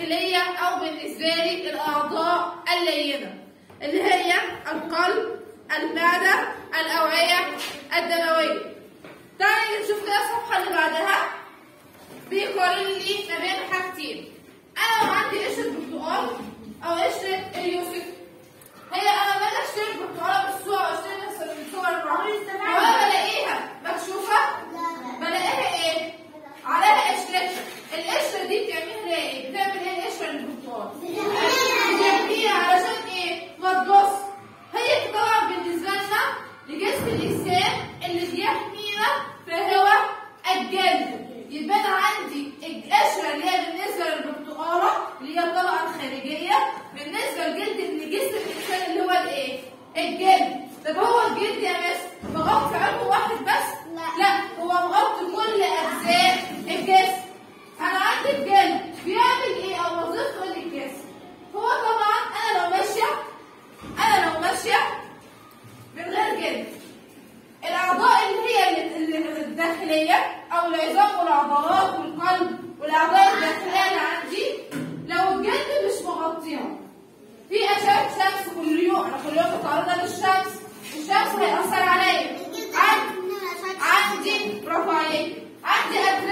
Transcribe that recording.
الداخلية أو بالنسبة لي الأعضاء اللينة اللي هي القلب، المعدة، الأوعية الدموية. تعالي نشوف كده الصفحة اللي بعدها. بيقارن لي ما بين حاجتين. أنا لو عندي قشرة برتقال أو قشرة اليوسف، هي أنا باجي أشتري البرتقالة بالصورة أو أشتري مثلا بالصور المعروفة، وأنا بلاقيها مكشوفة؟ بلاقيها إيه؟ عليها قشرتها. القشرة دي بتعمل لها إيه؟ بتعمل إيه القشرة البرتقال؟ بتعمليها علشان إيه؟ ما تبص. هي طبعا بالنسبة لنا لجسم الإنسان اللي بيحمينا فهو الجلد. يبقى أنا عندي القشرة اللي هي بالنسبة للبرتقالة اللي هي الطبقة الخارجية، بالنسبة لجسم الإنسان اللي هو الإيه؟ الجلد. طب هو الجلد يا مس مغطي عضو واحد بس؟ لا، هو مغطي كل أجزاء الجسم. أنا عندي الجلد بيعمل إيه أو وظيفته إيه للجسم؟ هو طبعا أنا لو ماشية من غير جلد، الأعضاء اللي هي الداخلية أو العظام والعضلات والقلب والأعضاء الداخلية اللي عندي، لو الجلد مش مغطيها في أشعة شمس كل يوم، أنا كل يوم بتعرض للشمس، الشمس هيأثر عليا. عندي برافو عليك، عندي